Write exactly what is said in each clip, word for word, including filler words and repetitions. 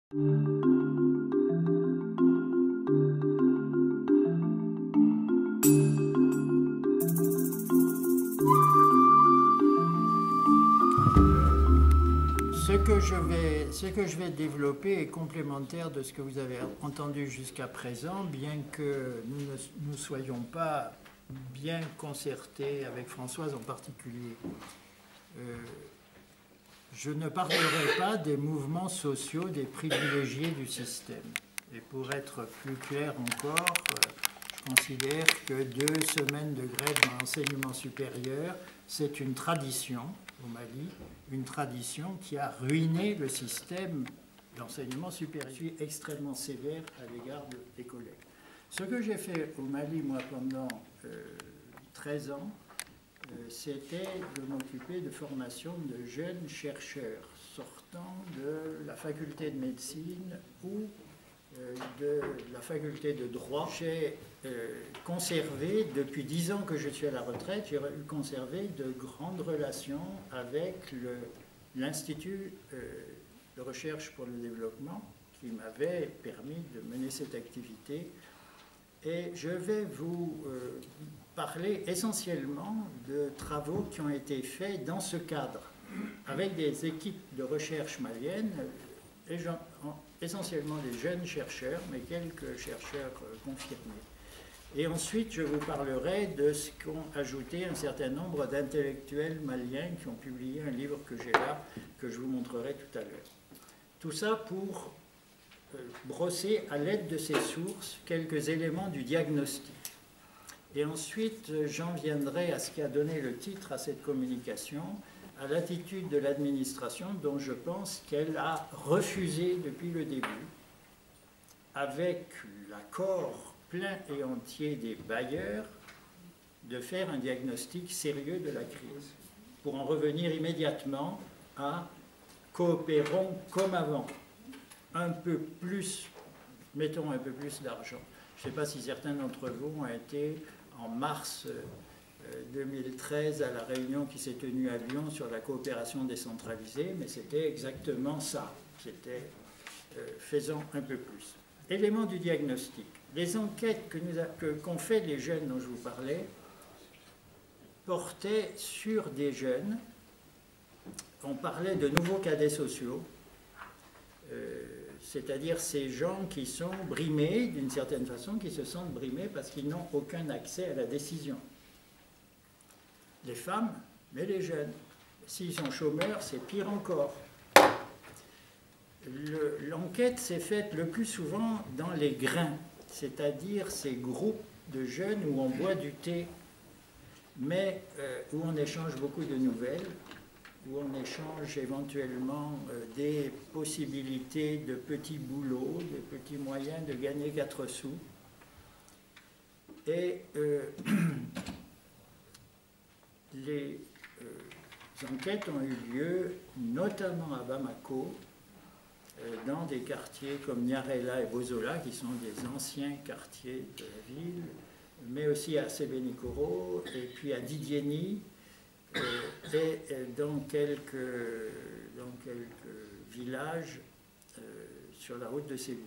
Ce que, je vais, ce que je vais développer est complémentaire de ce que vous avez entendu jusqu'à présent, bien que nous ne nous soyons pas bien concertés avec Françoise en particulier. Euh, je ne parlerai pas des mouvements sociaux des privilégiés du système. Et pour être plus clair encore, je considère que deux semaines de grève dans l'enseignement supérieur, c'est une tradition au Mali, une tradition qui a ruiné le système d'enseignement supérieur. Je suis extrêmement sévère à l'égard des collègues. Ce que j'ai fait au Mali, moi, pendant euh, treize ans, euh, c'était de m'occuper de formation de jeunes chercheurs sortant de la faculté de médecine ou euh, de la faculté de droit. J'ai euh, conservé, depuis dix ans que je suis à la retraite, j'ai conservé de grandes relations avec l'Institut euh, de recherche pour le développement qui m'avait permis de mener cette activité. Et je vais vous euh, parler essentiellement de travaux qui ont été faits dans ce cadre, avec des équipes de recherche maliennes, et essentiellement des jeunes chercheurs, mais quelques chercheurs euh, confirmés. Et ensuite, je vous parlerai de ce qu'ont ajouté un certain nombre d'intellectuels maliens qui ont publié un livre que j'ai là, que je vous montrerai tout à l'heure. Tout ça pour euh, brosser à l'aide de ces sources quelques éléments du diagnostic. Et ensuite, j'en viendrai à ce qui a donné le titre à cette communication, à l'attitude de l'administration dont je pense qu'elle a refusé depuis le début, avec l'accord plein et entier des bailleurs, de faire un diagnostic sérieux de la crise, pour en revenir immédiatement à coopérons comme avant, un peu plus, mettons un peu plus d'argent. Je ne sais pas si certains d'entre vous ont été en mars deux mille treize à la réunion qui s'est tenue à Lyon sur la coopération décentralisée, mais c'était exactement ça, c'était euh, faisant un peu plus. Élément du diagnostic. Les enquêtes que nous a, que, qu'ont fait les jeunes dont je vous parlais portaient sur des jeunes. On parlait de nouveaux cadets sociaux, euh, c'est-à-dire ces gens qui sont brimés d'une certaine façon, qui se sentent brimés parce qu'ils n'ont aucun accès à la décision. Les femmes, mais les jeunes. S'ils sont chômeurs, c'est pire encore. L'enquête s'est faite le plus souvent dans les grains, c'est-à-dire ces groupes de jeunes où on boit du thé, mais euh, où on échange beaucoup de nouvelles, où on échange éventuellement euh, des possibilités de petits boulots, de petits moyens de gagner quatre sous. Et euh, les euh, enquêtes ont eu lieu notamment à Bamako, euh, dans des quartiers comme Nyarela et Bozola, qui sont des anciens quartiers de la ville, mais aussi à Sébenikoro, et puis à Didiéni, euh, et euh, dans, quelques, dans quelques villages euh, sur la route de Séville.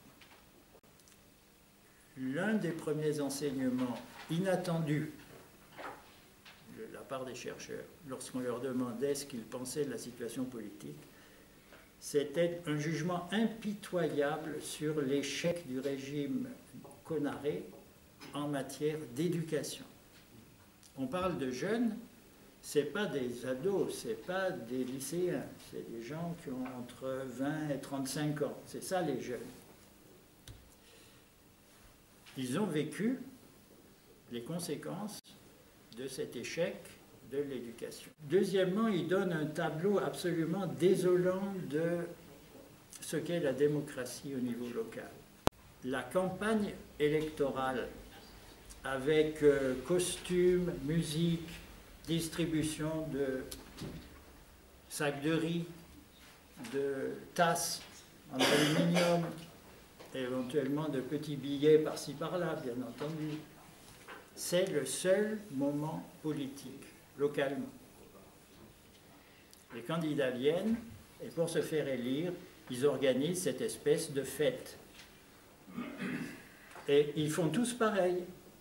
L'un des premiers enseignements inattendus de la part des chercheurs, lorsqu'on leur demandait ce qu'ils pensaient de la situation politique, c'était un jugement impitoyable sur l'échec du régime Konaré en matière d'éducation. On parle de jeunes, ce n'est pas des ados, ce n'est pas des lycéens, c'est des gens qui ont entre vingt et trente-cinq ans, c'est ça les jeunes. Ils ont vécu les conséquences de cet échec de l'éducation. Deuxièmement, il donne un tableau absolument désolant de ce qu'est la démocratie au niveau local. La campagne électorale, avec euh, costumes, musique, distribution de sacs de riz, de tasses en aluminium, éventuellement de petits billets par-ci par-là, bien entendu. C'est le seul moment politique, localement. Les candidats viennent, et pour se faire élire, ils organisent cette espèce de fête. Et ils font tous pareil.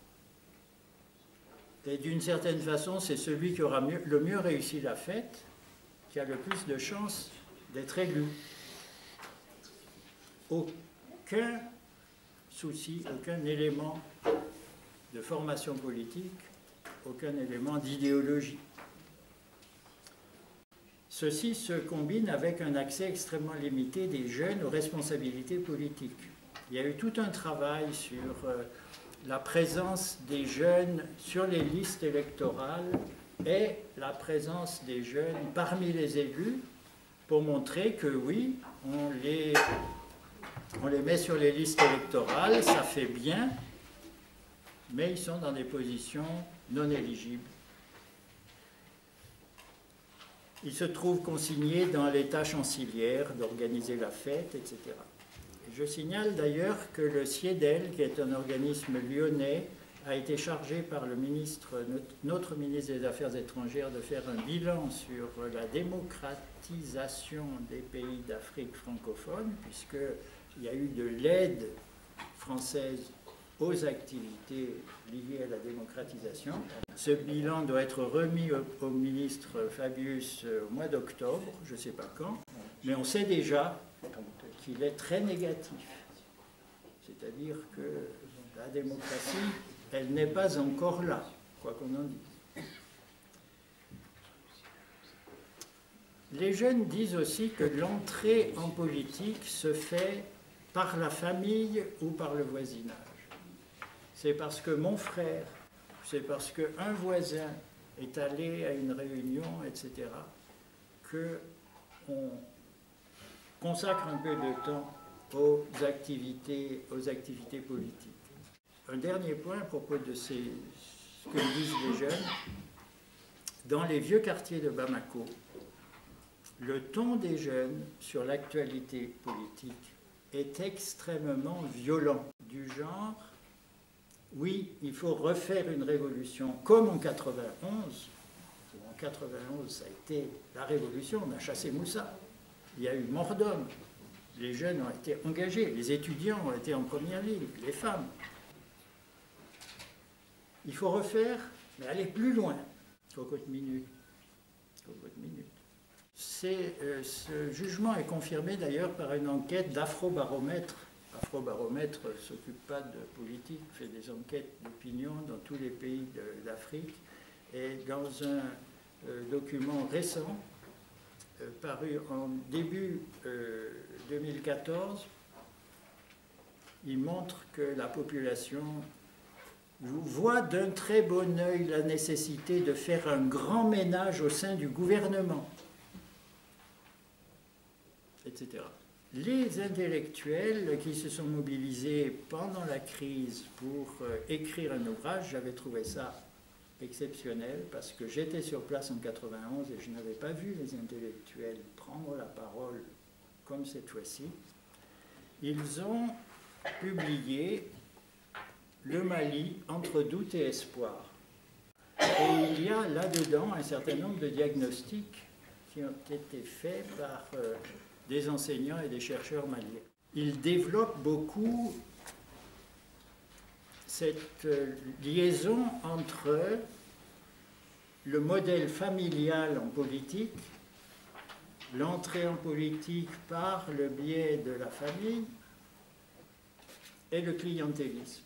Et d'une certaine façon, c'est celui qui aura mieux, le mieux réussi la fête qui a le plus de chances d'être élu. Aucun souci, aucun élément de formation politique, aucun élément d'idéologie. Ceci se combine avec un accès extrêmement limité des jeunes aux responsabilités politiques. Il y a eu tout un travail sur euh, la présence des jeunes sur les listes électorales et la présence des jeunes parmi les élus pour montrer que oui, on les, on les met sur les listes électorales, ça fait bien, mais ils sont dans des positions non éligibles. Ils se trouvent consignés dans les tâches ancillaires d'organiser la fête, et cetera. Je signale d'ailleurs que le CIEDEL, qui est un organisme lyonnais, a été chargé par le ministre, notre ministre des Affaires étrangères de faire un bilan sur la démocratisation des pays d'Afrique francophone, puisqu'il y a eu de l'aide française aux activités liées à la démocratisation. Ce bilan doit être remis au, au ministre Fabius au mois d'octobre, je ne sais pas quand, mais on sait déjà qu'il est très négatif. C'est-à-dire que la démocratie, elle n'est pas encore là, quoi qu'on en dise. Les jeunes disent aussi que l'entrée en politique se fait par la famille ou par le voisinage. C'est parce que mon frère, c'est parce qu'un voisin est allé à une réunion, et cetera, qu'on consacre un peu de temps aux activités, aux activités politiques. Un dernier point à propos de ces, ce que disent les jeunes. Dans les vieux quartiers de Bamako, le ton des jeunes sur l'actualité politique est extrêmement violent, du genre oui, il faut refaire une révolution comme en quatre-vingt-onze. En quatre-vingt-onze, ça a été la révolution, on a chassé Moussa. Il y a eu mort d'homme. Les jeunes ont été engagés, les étudiants ont été en première ligne, les femmes. Il faut refaire, mais aller plus loin. Cocotte minute. Cocotte minute. Euh, ce jugement est confirmé d'ailleurs par une enquête d'Afrobaromètre. Afrobaromètre ne s'occupe pas de politique, fait des enquêtes d'opinion dans tous les pays d'Afrique. Et dans un euh, document récent, euh, paru en début euh, deux mille quatorze, il montre que la population voit d'un très bon œil la nécessité de faire un grand ménage au sein du gouvernement, et cetera. Les intellectuels qui se sont mobilisés pendant la crise pour euh, écrire un ouvrage, j'avais trouvé ça exceptionnel parce que j'étais sur place en quatre-vingt-onze et je n'avais pas vu les intellectuels prendre la parole comme cette fois-ci. Ils ont publié Le Mali entre doute et espoir. Et il y a là-dedans un certain nombre de diagnostics qui ont été faits par euh, des enseignants et des chercheurs maliens. Ils développent beaucoup cette liaison entre le modèle familial en politique, l'entrée en politique par le biais de la famille et le clientélisme.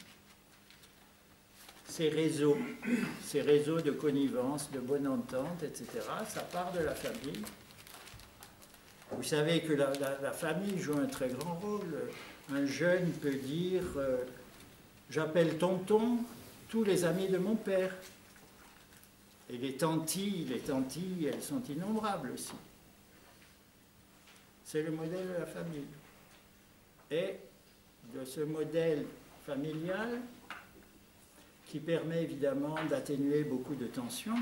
Ces réseaux, ces réseaux de connivence, de bonne entente, et cetera, ça part de la famille. Vous savez que la, la, la famille joue un très grand rôle. Un jeune peut dire euh, « j'appelle tonton tous les amis de mon père ». Et les tantilles, les tantilles, elles sont innombrables aussi. C'est le modèle de la famille. Et de ce modèle familial, qui permet évidemment d'atténuer beaucoup de tensions,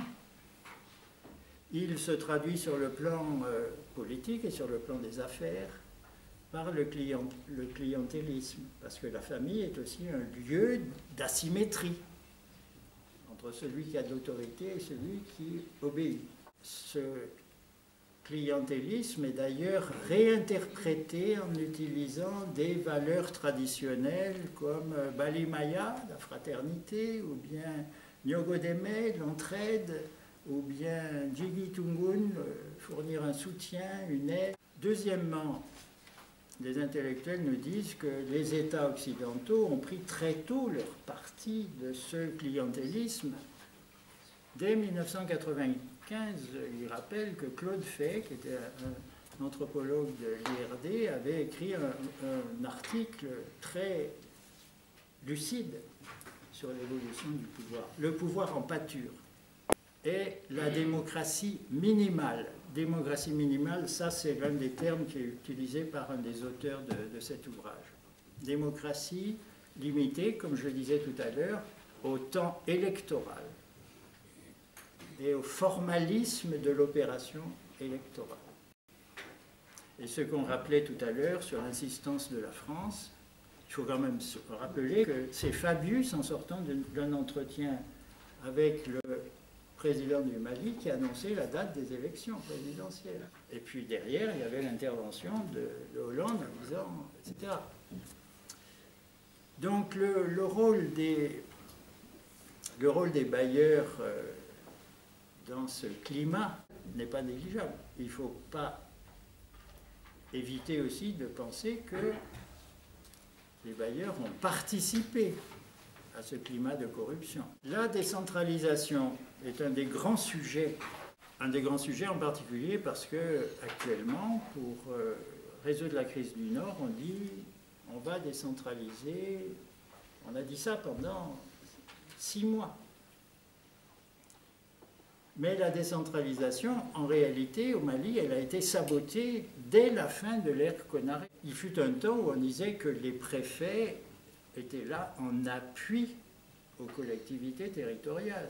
il se traduit sur le plan euh, politique et sur le plan des affaires par le, client, le clientélisme, parce que la famille est aussi un lieu d'asymétrie entre celui qui a de l'autorité et celui qui obéit. Ce clientélisme est d'ailleurs réinterprété en utilisant des valeurs traditionnelles comme Balimaya, la fraternité, ou bien Nyogodeme, l'entraide, ou bien Jigi Tungun, fournir un soutien, une aide. Deuxièmement, les intellectuels nous disent que les États occidentaux ont pris très tôt leur parti de ce clientélisme. Dès mille neuf cent quatre-vingt-quinze, il rappelle que Claude Fay, qui était un anthropologue de l'I R D, avait écrit un, un article très lucide sur l'évolution du pouvoir. Le pouvoir en pâture et la démocratie minimale. Démocratie minimale, ça c'est l'un des termes qui est utilisé par un des auteurs de, de cet ouvrage. Démocratie limitée, comme je le disais tout à l'heure, au temps électoral et au formalisme de l'opération électorale. Et ce qu'on rappelait tout à l'heure sur l'insistance de la France, il faut quand même se rappeler que c'est Fabius, en sortant d'un entretien avec le président du Mali, qui annonçait la date des élections présidentielles. Et puis derrière, il y avait l'intervention de, de Hollande en disant, et cetera. Donc le, le, rôle, des, le rôle des bailleurs euh, dans ce climat n'est pas négligeable. Il ne faut pas éviter aussi de penser que les bailleurs ont participé à ce climat de corruption. La décentralisation est un des grands sujets, un des grands sujets en particulier parce que actuellement, pour euh, résoudre la crise du Nord, on dit on va décentraliser. On a dit ça pendant six mois. Mais la décentralisation, en réalité, au Mali, elle a été sabotée dès la fin de l'ère Konaré. Il fut un temps où on disait que les préfets étaient là en appui aux collectivités territoriales.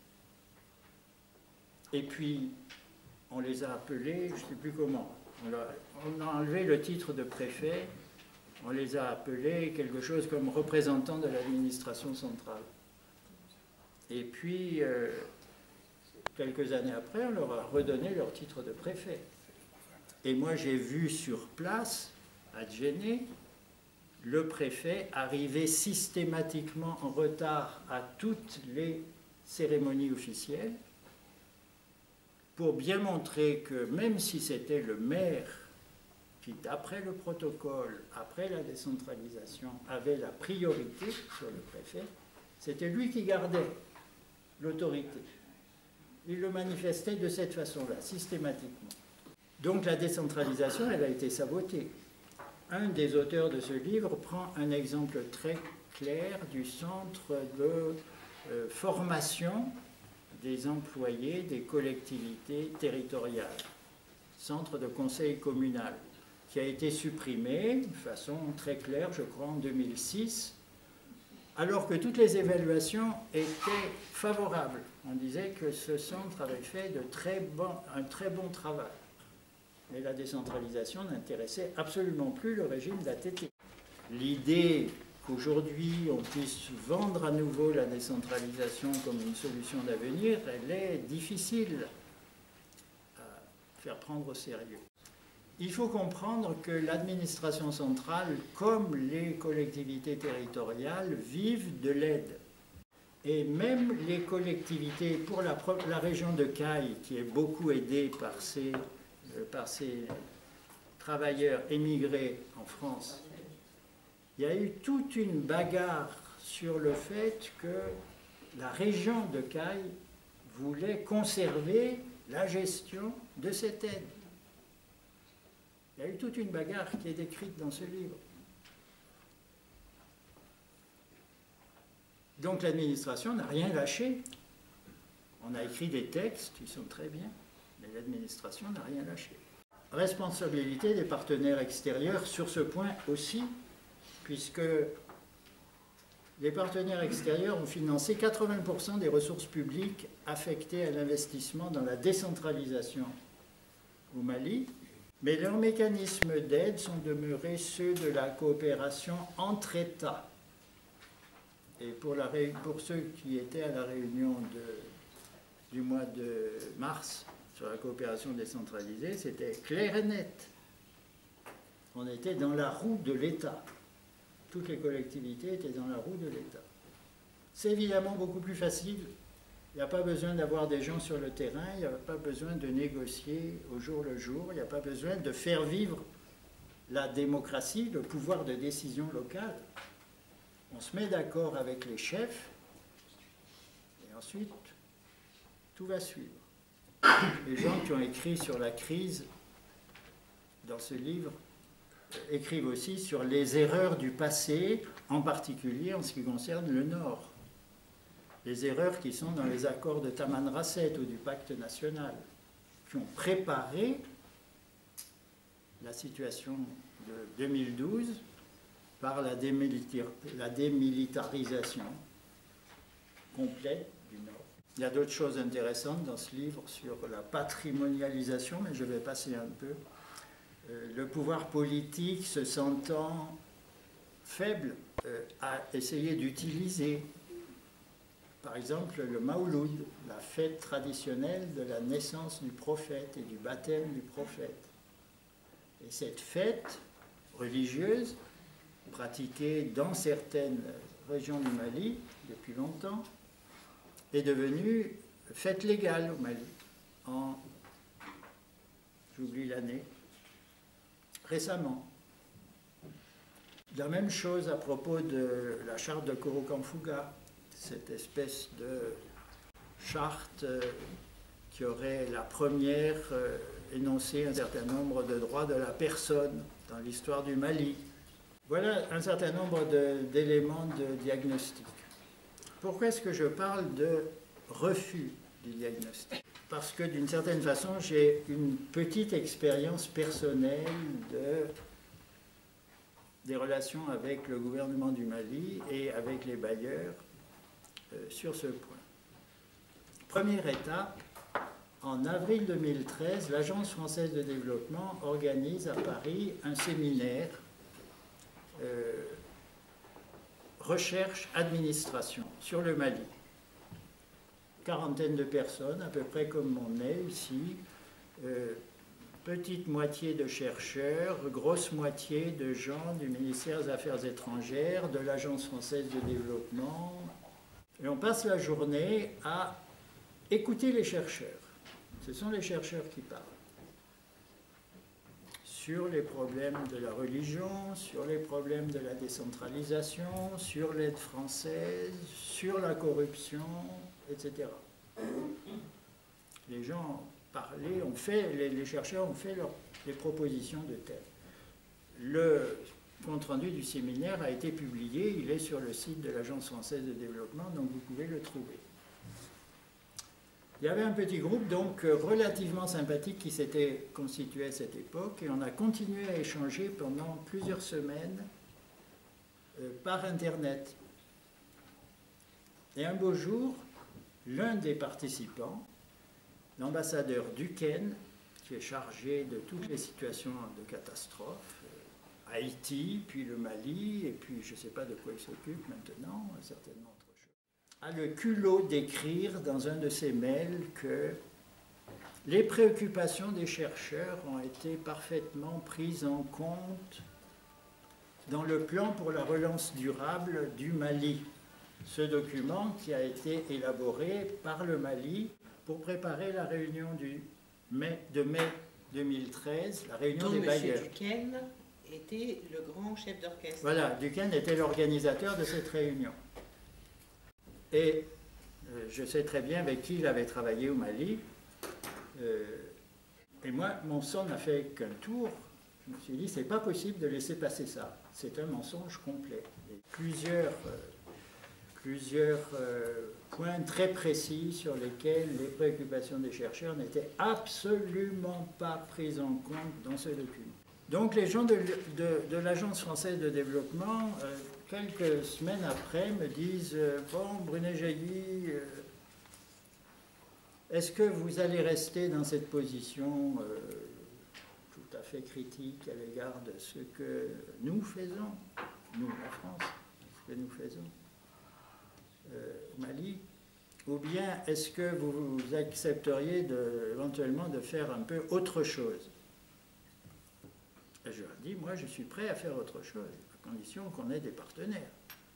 Et puis, on les a appelés, je ne sais plus comment, on a, on a enlevé le titre de préfet, on les a appelés quelque chose comme représentants de l'administration centrale. Et puis, euh, quelques années après, on leur a redonné leur titre de préfet. Et moi, j'ai vu sur place, à Djenné, le préfet arriver systématiquement en retard à toutes les cérémonies officielles pour bien montrer que même si c'était le maire qui, d'après le protocole, après la décentralisation, avait la priorité sur le préfet, c'était lui qui gardait l'autorité. Il le manifestait de cette façon-là, systématiquement. Donc la décentralisation, elle a été sabotée. Un des auteurs de ce livre prend un exemple très clair du centre de euh, formation des employés des collectivités territoriales, centre de conseil communal, qui a été supprimé de façon très claire, je crois, en deux mille six, alors que toutes les évaluations étaient favorables. On disait que ce centre avait fait de très bon, un très bon travail. Mais la décentralisation n'intéressait absolument plus le régime d'A T T. L'idée qu'aujourd'hui on puisse vendre à nouveau la décentralisation comme une solution d'avenir, elle est difficile à faire prendre au sérieux. Il faut comprendre que l'administration centrale, comme les collectivités territoriales, vivent de l'aide. Et même les collectivités, pour la, la région de Caille, qui est beaucoup aidée par ces, euh, par ces travailleurs émigrés en France, il y a eu toute une bagarre sur le fait que la région de Caille voulait conserver la gestion de cette aide. Il y a eu toute une bagarre qui est décrite dans ce livre. Donc l'administration n'a rien lâché. On a écrit des textes qui sont très bien, mais l'administration n'a rien lâché. Responsabilité des partenaires extérieurs sur ce point aussi, puisque les partenaires extérieurs ont financé quatre-vingts pour cent des ressources publiques affectées à l'investissement dans la décentralisation au Mali, mais leurs mécanismes d'aide sont demeurés ceux de la coopération entre États. Et pour, la, pour ceux qui étaient à la réunion de, du mois de mars, sur la coopération décentralisée, c'était clair et net. On était dans la roue de l'État. Toutes les collectivités étaient dans la roue de l'État. C'est évidemment beaucoup plus facile. Il n'y a pas besoin d'avoir des gens sur le terrain, il n'y a pas besoin de négocier au jour le jour, il n'y a pas besoin de faire vivre la démocratie, le pouvoir de décision locale. On se met d'accord avec les chefs et ensuite tout va suivre. Les gens qui ont écrit sur la crise dans ce livre écrivent aussi sur les erreurs du passé, en particulier en ce qui concerne le Nord. Les erreurs qui sont dans les accords de Tamanrasset ou du pacte national, qui ont préparé la situation de deux mille douze par la, démilitar la démilitarisation complète du Nord. Il y a d'autres choses intéressantes dans ce livre sur la patrimonialisation, mais je vais passer un peu. Euh, le pouvoir politique se sentant faible euh, a essayé d'utiliser, par exemple, le Maouloud, la fête traditionnelle de la naissance du prophète et du baptême du prophète. Et cette fête religieuse, pratiquée dans certaines régions du Mali depuis longtemps, est devenue fête légale au Mali, en, j'oublie l'année, récemment. La même chose à propos de la charte de Korokanfuga, cette espèce de charte qui aurait la première énoncé un certain nombre de droits de la personne dans l'histoire du Mali. Voilà un certain nombre d'éléments de, de diagnostic. Pourquoi est-ce que je parle de refus du diagnostic? Parce que d'une certaine façon, j'ai une petite expérience personnelle de, des relations avec le gouvernement du Mali et avec les bailleurs euh, sur ce point. Première étape, en avril deux mille treize, l'Agence française de développement organise à Paris un séminaire euh, recherche-administration sur le Mali. Quarantaine de personnes, à peu près comme on est ici, euh, petite moitié de chercheurs, grosse moitié de gens du ministère des Affaires étrangères, de l'Agence française de développement. Et on passe la journée à écouter les chercheurs. Ce sont les chercheurs qui parlent. Sur les problèmes de la religion, sur les problèmes de la décentralisation, sur l'aide française, sur la corruption, et cetera. Les gens parlaient, ont fait, les, les chercheurs ont fait leurs, les propositions de thème. Le compte-rendu du séminaire a été publié, il est sur le site de l'Agence française de développement, donc vous pouvez le trouver. Il y avait un petit groupe donc relativement sympathique qui s'était constitué à cette époque et on a continué à échanger pendant plusieurs semaines euh, par Internet. Et un beau jour, l'un des participants, l'ambassadeur Duquesne, qui est chargé de toutes les situations de catastrophe, euh, Haïti, puis le Mali, et puis je ne sais pas de quoi il s'occupe maintenant, certainement autre chose, a le culot d'écrire dans un de ses mails que les préoccupations des chercheurs ont été parfaitement prises en compte dans le plan pour la relance durable du Mali. Ce document qui a été élaboré par le Mali pour préparer la réunion du mai, de mai deux mille treize, la réunion dont des M. bailleurs. Duquesne était le grand chef d'orchestre. Voilà, Duquesne était l'organisateur de cette réunion. Et euh, je sais très bien avec qui il avait travaillé au Mali. Euh, et moi, mon sang n'a fait qu'un tour. Je me suis dit, c'est pas possible de laisser passer ça. C'est un mensonge complet. Et plusieurs, euh, plusieurs euh, points très précis sur lesquels les préoccupations des chercheurs n'étaient absolument pas prises en compte dans ce document. Donc les gens de, de, de l'Agence française de développement, euh, quelques semaines après, me disent euh, « Bon, Brunet-Jailly, euh, est-ce que vous allez rester dans cette position euh, tout à fait critique à l'égard de ce que nous faisons, nous, la France, ce que nous faisons euh, au Mali ?» ou bien est-ce que vous accepteriez de, éventuellement de faire un peu autre chose? Et je leur dis, moi je suis prêt à faire autre chose, à condition qu'on ait des partenaires.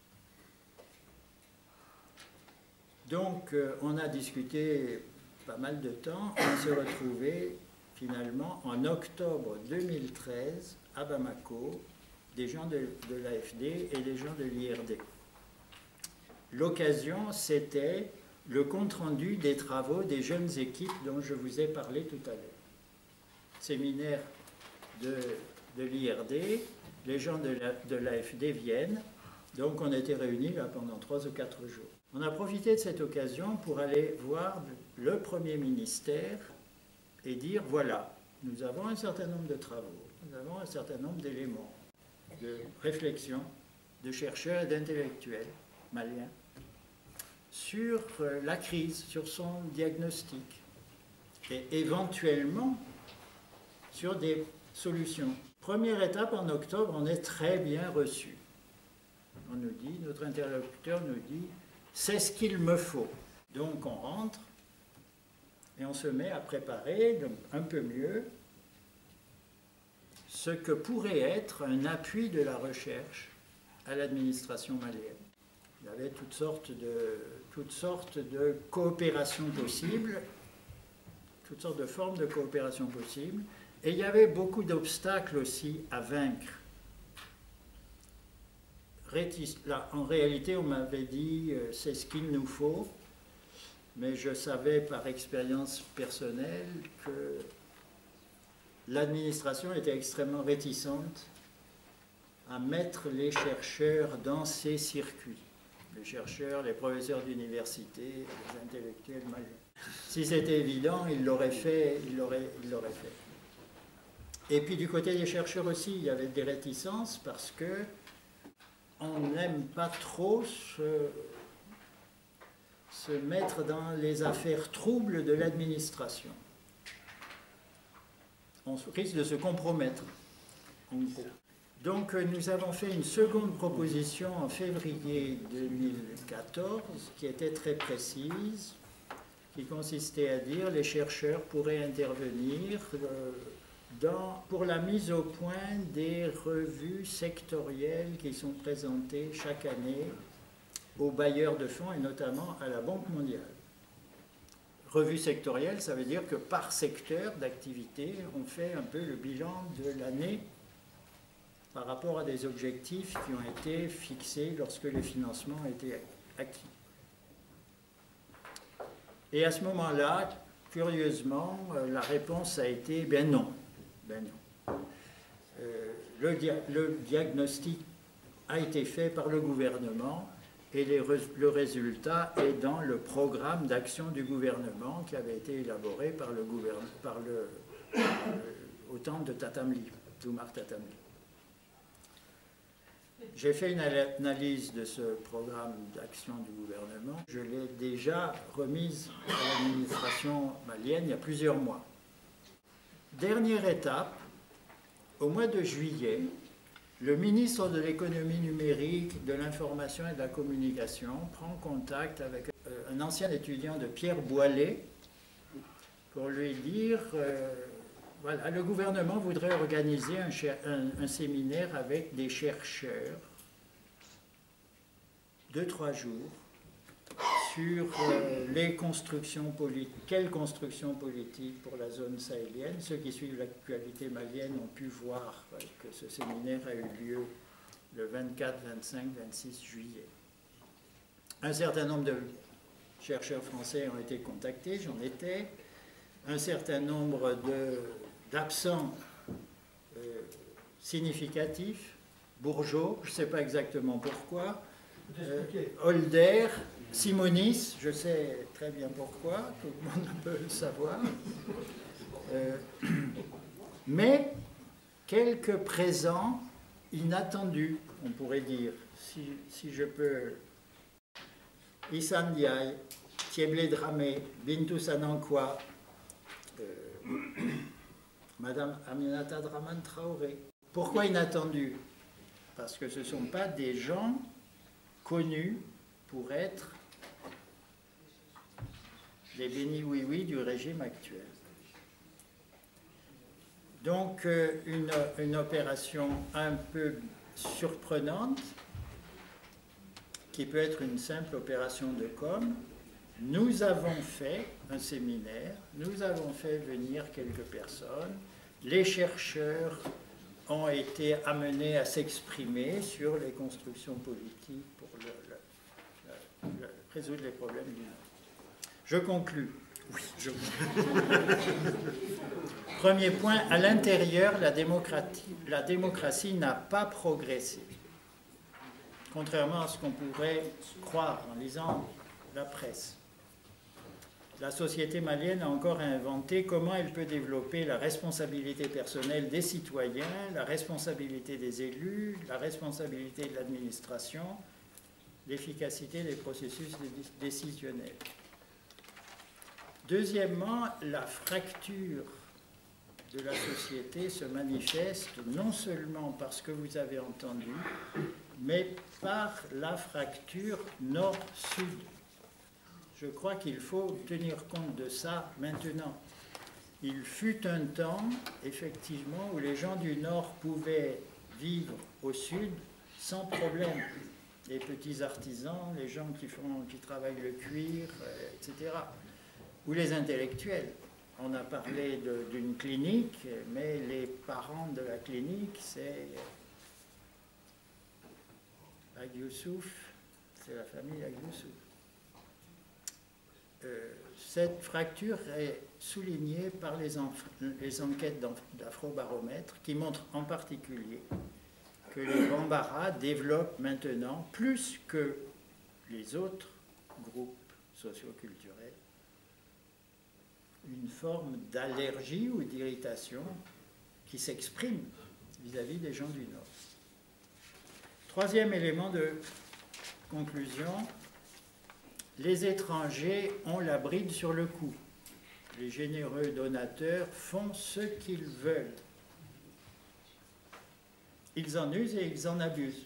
Donc euh, on a discuté pas mal de temps, on s'est retrouvés finalement en octobre deux mille treize à Bamako, des gens de, de l'A F D et des gens de l'I R D. L'occasion, c'était le compte-rendu des travaux des jeunes équipes dont je vous ai parlé tout à l'heure. Séminaire de, de l'I R D, les gens de l'A F D viennent, donc on était réunis là pendant trois ou quatre jours. On a profité de cette occasion pour aller voir le Premier ministère et dire, voilà, nous avons un certain nombre de travaux, nous avons un certain nombre d'éléments de réflexion, de chercheurs et d'intellectuels maliens sur la crise, sur son diagnostic et éventuellement sur des solutions. Première étape, en octobre, on est très bien reçu. On nous dit, notre interlocuteur nous dit, c'est ce qu'il me faut. Donc on rentre et on se met à préparer donc, un peu mieux ce que pourrait être un appui de la recherche à l'administration malienne. Il y avait toutes sortes de, toutes sortes de coopérations possibles, toutes sortes de formes de coopération possibles, et il y avait beaucoup d'obstacles aussi à vaincre. Là, en réalité, on m'avait dit euh, c'est ce qu'il nous faut, mais je savais par expérience personnelle que l'administration était extrêmement réticente à mettre les chercheurs dans ces circuits. Les chercheurs, les professeurs d'université, les intellectuels maliens. Si c'était évident, ils l'auraient fait, ils l'auraient, ils l'auraient fait. Et puis du côté des chercheurs aussi, il y avait des réticences parce que on n'aime pas trop se, se mettre dans les affaires troubles de l'administration. On risque de se compromettre, en gros. Donc nous avons fait une seconde proposition en février deux mille quatorze qui était très précise, qui consistait à dire que les chercheurs pourraient intervenir euh, dans, pour la mise au point des revues sectorielles qui sont présentées chaque année aux bailleurs de fonds et notamment à la Banque mondiale. Revue sectorielle, ça veut dire que par secteur d'activité, on fait un peu le bilan de l'année par rapport à des objectifs qui ont été fixés lorsque les financements ont été acquis. Et à ce moment-là, curieusement, la réponse a été « ben non ». Ben non. Euh, le, dia le diagnostic a été fait par le gouvernement et les, le résultat est dans le programme d'action du gouvernement qui avait été élaboré par le, par le euh, au temps de Tatamli, Doumar Tatamli. J'ai fait une analyse de ce programme d'action du gouvernement. Je l'ai déjà remise à l'administration malienne il y a plusieurs mois. Dernière étape, au mois de juillet, le ministre de l'économie numérique, de l'information et de la communication prend contact avec un ancien étudiant de Pierre Boilet pour lui dire euh, voilà, le gouvernement voudrait organiser un, un, un séminaire avec des chercheurs de trois jours sur euh, les constructions politiques, quelles constructions politiques pour la zone sahélienne. Ceux qui suivent l'actualité malienne ont pu voir euh, que ce séminaire a eu lieu le vingt-quatre, vingt-cinq, vingt-six juillet. Un certain nombre de chercheurs français ont été contactés, j'en étais. Un certain nombre d'absents euh, significatifs, Bourgeot, je ne sais pas exactement pourquoi, euh, Holder, Simonis, je sais très bien pourquoi, tout le monde peut le savoir, euh, mais quelques présents inattendus, on pourrait dire, si, si je peux. Issa Ndiaye, Thieblé Dramé, Bintou Sanankwa, euh, Madame Aminata Draman Traoré. Pourquoi inattendus? Parce que ce ne sont pas des gens connus pour être les bénis oui-oui du régime actuel. Donc, euh, une, une opération un peu surprenante, qui peut être une simple opération de com. Nous avons fait un séminaire, nous avons fait venir quelques personnes, les chercheurs ont été amenés à s'exprimer sur les constructions politiques pour le, le, le, le, résoudre les problèmes du Nord. Je conclus. Oui, je Premier point, à l'intérieur, la démocratie, la démocratie n'a pas progressé. Contrairement à ce qu'on pourrait croire en lisant la presse. La société malienne a encore inventé comment elle peut développer la responsabilité personnelle des citoyens, la responsabilité des élus, la responsabilité de l'administration, l'efficacité des processus décisionnels. Deuxièmement, la fracture de la société se manifeste non seulement par ce que vous avez entendu, mais par la fracture nord-sud. Je crois qu'il faut tenir compte de ça maintenant. Il fut un temps, effectivement, où les gens du Nord pouvaient vivre au Sud sans problème. Les petits artisans, les gens qui, font, qui travaillent le cuir, et cetera. Ou les intellectuels. On a parlé d'une clinique, mais les parents de la clinique, c'est Ag Youssouf, c'est la famille Ag Youssouf. Euh, cette fracture est soulignée par les, les enquêtes d'Afrobaromètre qui montrent en particulier que les Bambara développent maintenant, plus que les autres groupes socioculturels, une forme d'allergie ou d'irritation qui s'exprime vis-à-vis des gens du Nord. Troisième élément de conclusion, les étrangers ont la bride sur le cou. Les généreux donateurs font ce qu'ils veulent. Ils en usent et ils en abusent.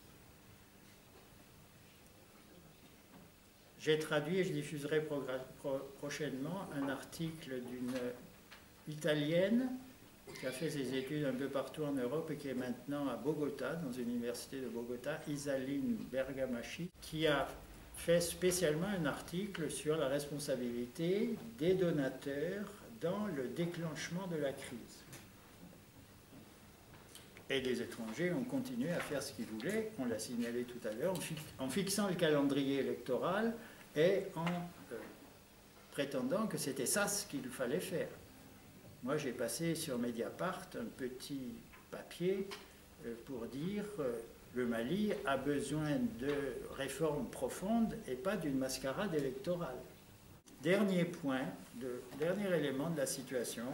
J'ai traduit et je diffuserai pro prochainement un article d'une Italienne qui a fait ses études un peu partout en Europe et qui est maintenant à Bogota, dans une université de Bogota, Isaline Bergamaschi, qui a fait spécialement un article sur la responsabilité des donateurs dans le déclenchement de la crise. Et les étrangers ont continué à faire ce qu'ils voulaient, on l'a signalé tout à l'heure, en fixant le calendrier électoral et en euh, prétendant que c'était ça ce qu'il fallait faire. Moi, j'ai passé sur Mediapart un petit papier euh, pour dire euh, le Mali a besoin de réformes profondes et pas d'une mascarade électorale. Dernier point, de, dernier élément de la situation,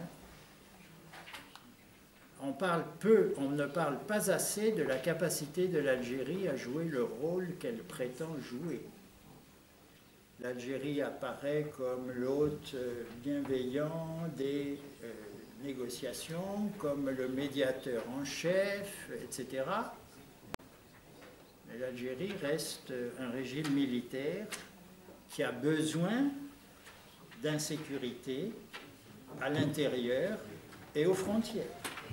on parle peu, on ne parle pas assez de la capacité de l'Algérie à jouer le rôle qu'elle prétend jouer. L'Algérie apparaît comme l'hôte bienveillant des euh, négociations, comme le médiateur en chef, et cetera. Mais l'Algérie reste un régime militaire qui a besoin d'insécurité à l'intérieur et aux frontières.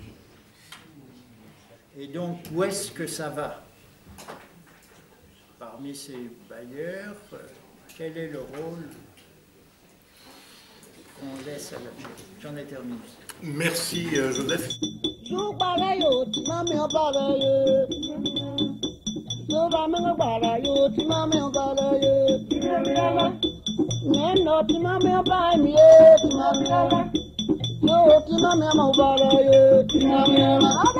Et donc, où est-ce que ça va? Parmi ces bailleurs, quel est le rôle qu'on laisse à l'Algérie? J'en ai terminé. Merci, euh, Joseph. Yo,